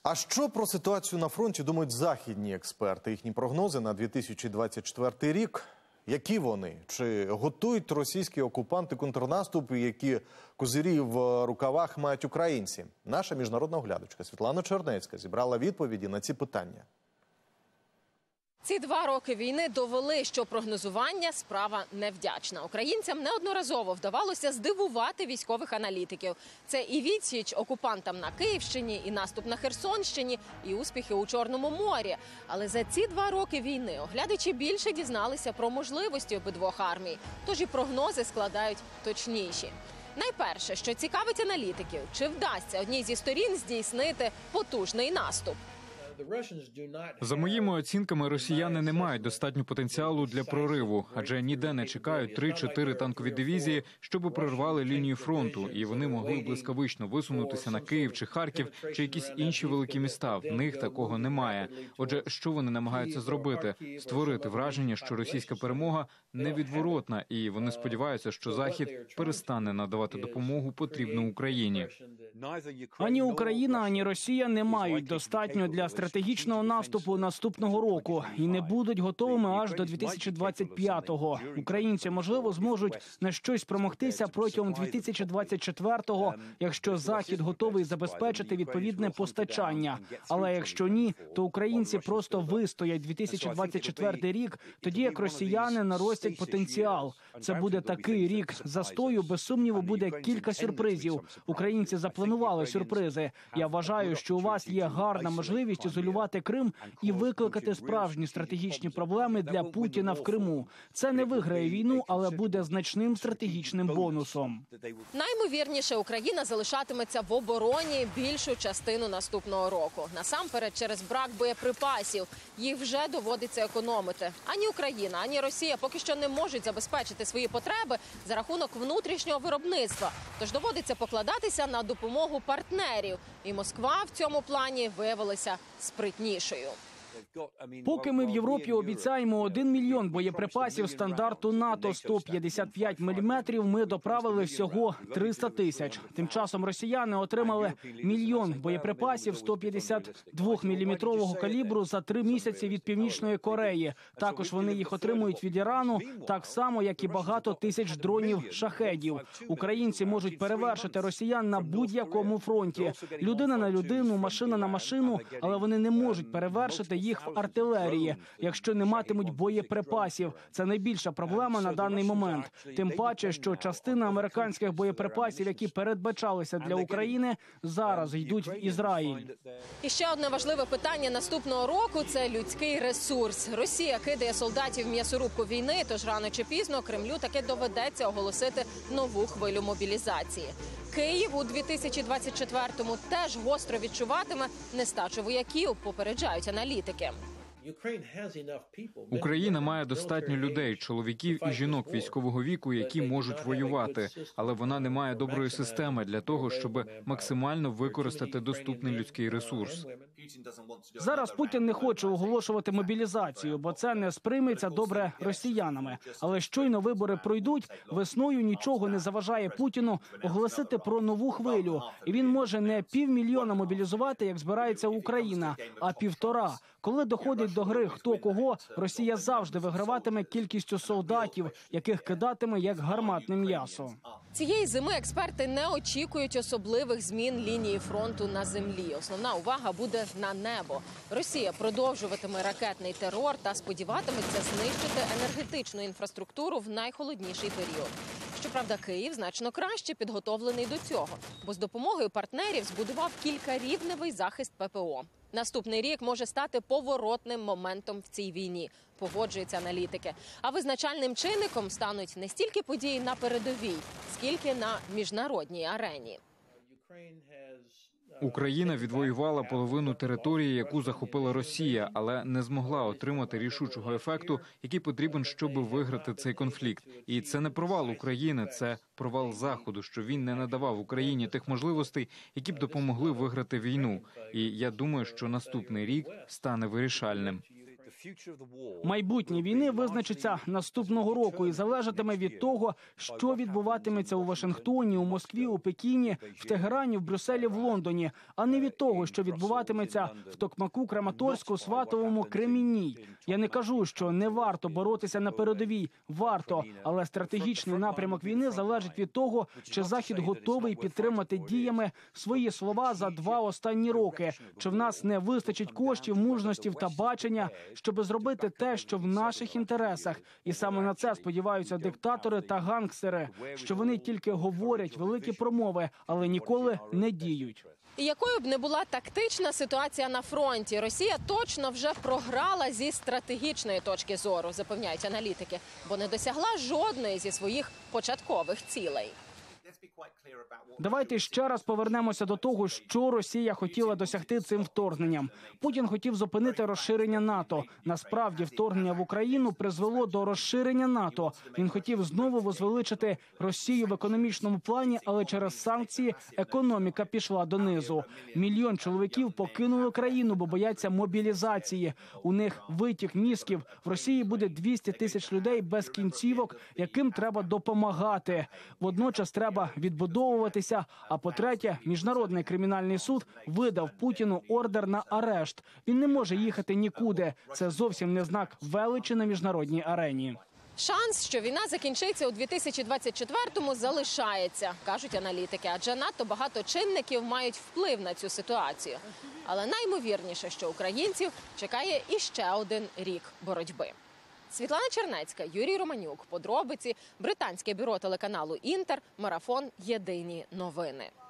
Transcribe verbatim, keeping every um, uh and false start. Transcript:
А що про ситуацію на фронті думають західні експерти? Їхні прогнози на дві тисячі двадцять четвертий рік? Які вони? Чи готують російські окупанти контрнаступ, і які козирі в рукавах мають українці? Наша міжнародна оглядачка Світлана Чернецька зібрала відповіді на ці питання. Ці два роки війни довели, що прогнозування – справа невдячна. Українцям неодноразово вдавалося здивувати військових аналітиків. Це і відсіч окупантам на Київщині, і наступ на Херсонщині, і успіхи у Чорному морі. Але за ці два роки війни оглядачі більше дізналися про можливості обидвох армій. Тож і прогнози складають точніші. Найперше, що цікавить аналітиків, чи вдасться одній зі сторін здійснити потужний наступ. За моїми оцінками, росіяни не мають достатньо потенціалу для прориву, адже ніде не чекають три-чотири танкові дивізії, щоб прорвали лінію фронту, і вони могли блискавично висунутися на Київ чи Харків, чи якісь інші великі міста. В них такого немає. Отже, що вони намагаються зробити? Створити враження, що російська перемога невідворотна, і вони сподіваються, що Захід перестане надавати допомогу, потрібну Україні. Ані Україна, ані Росія не мають достатньо для стратегічного наступу наступного року і не будуть готовими аж до дві тисячі двадцять п'ятого. Українці, можливо, зможуть на щось промогтися протягом дві тисячі двадцять четвертого, якщо Захід готовий забезпечити відповідне постачання. Але якщо ні, то українці просто вистоять дві тисячі двадцять четвертий рік, тоді як росіяни наростять потенціал. Це буде такий рік застою, без сумніву, буде кілька сюрпризів. Українці запланували сюрпризи. Я вважаю, що у вас є гарна можливість ізолювати Крим і викликати справжні стратегічні проблеми для Путіна в Криму. Це не виграє війну, але буде значним стратегічним бонусом. Наймовірніше, Україна залишатиметься в обороні більшу частину наступного року. Насамперед, через брак боєприпасів. Їх вже доводиться економити. Ані Україна, ані Росія поки що не можуть забезпечити свої потреби за рахунок внутрішнього виробництва. Тож доводиться покладатися на допомогу партнерів. І Москва в цьому плані виявилася спритнішою. Поки ми в Європі обіцяємо один мільйон боєприпасів стандарту НАТО сто п'ятдесят п'ять міліметрів, ми доправили всього триста тисяч. Тим часом росіяни отримали мільйон боєприпасів сто п'ятдесят двохміліметрового калібру за три місяці від Північної Кореї. Також вони їх отримують від Ірану, так само, як і багато тисяч дронів «Шахедів». Українці можуть перевершити росіян на будь-якому фронті. Людина на людину, машина на машину, але вони не можуть перевершити їх в артилерії, якщо не матимуть боєприпасів. Це найбільша проблема на даний момент. Тим паче, що частина американських боєприпасів, які передбачалися для України, зараз йдуть в Ізраїль. І ще одне важливе питання наступного року – це людський ресурс. Росія кидає солдатів в м'ясорубку війни, тож рано чи пізно Кремлю таки доведеться оголосити нову хвилю мобілізації. Київ у дві тисячі двадцять четвертому теж гостро відчуватиме нестачу вояків, попереджають аналітики. Україна має достатньо людей, чоловіків і жінок військового віку, які можуть воювати, але вона не має доброї системи для того, щоб максимально використати доступний людський ресурс. Зараз Путін не хоче оголошувати мобілізацію, бо це не сприйметься добре росіянами. Але щойно вибори пройдуть, весною нічого не заважає Путіну оголосити про нову хвилю. І він може не півмільйона мобілізувати, як збирається Україна, а півтора. Коли доходить до гри хто кого, Росія завжди виграватиме кількістю солдатів, яких кидатиме як гарматне м'ясо. Цієї зими експерти не очікують особливих змін лінії фронту на землі. Основна увага буде на небо. Росія продовжуватиме ракетний терор та сподіватиметься знищити енергетичну інфраструктуру в найхолодніший період. Щоправда, Київ значно краще підготовлений до цього, бо з допомогою партнерів збудував кількарівневий захист ППО. Наступний рік може стати поворотним моментом в цій війні, погоджуються аналітики. А визначальним чинником стануть не стільки події на передовій, скільки на міжнародній арені. Україна відвоювала половину території, яку захопила Росія, але не змогла отримати рішучого ефекту, який потрібен, щоб виграти цей конфлікт. І це не провал України, це провал Заходу, що він не надавав Україні тих можливостей, які б допомогли виграти війну. І я думаю, що наступний рік стане вирішальним. Майбутнє війни визначиться наступного року і залежатиме від того, що відбуватиметься у Вашингтоні, у Москві, у Пекіні, в Тегерані, в Брюсселі, в Лондоні, а не від того, що відбуватиметься в Токмаку, Краматорську, Сватовому, Кремінній. Я не кажу, що не варто боротися на передовій. Варто, але стратегічний напрямок війни залежить від того, чи Захід готовий підтримати діями свої слова за два останні роки. Чи в нас не вистачить коштів, мужності та бачення, щоб зробити те, що в наших інтересах. І саме на це сподіваються диктатори та гангстери, що вони тільки говорять великі промови, але ніколи не діють. І якою б не була тактична ситуація на фронті, Росія точно вже програла зі стратегічної точки зору, запевняють аналітики, бо не досягла жодної зі своїх початкових цілей. Давайте ще раз повернемося до того, що Росія хотіла досягти цим вторгненням. Путін хотів зупинити розширення НАТО. Насправді, вторгнення в Україну призвело до розширення НАТО. Він хотів знову возвеличити Росію в економічному плані, але через санкції економіка пішла донизу. Мільйон чоловіків покинули країну, бо бояться мобілізації. У них витік мізків. В Росії буде двісті тисяч людей без кінцівок, яким треба допомагати. Водночас треба відбудовуватися. А по-третє, Міжнародний кримінальний суд видав Путіну ордер на арешт. Він не може їхати нікуди. Це зовсім не знак величі на міжнародній арені. Шанс, що війна закінчиться у дві тисячі двадцять четвертому, залишається, кажуть аналітики, адже надто багато чинників мають вплив на цю ситуацію. Але наймовірніше, що українців чекає іще один рік боротьби. Світлана Чернецька, Юрій Романюк. Подробиці. Британське бюро телеканалу «Інтер». Марафон. Єдині новини.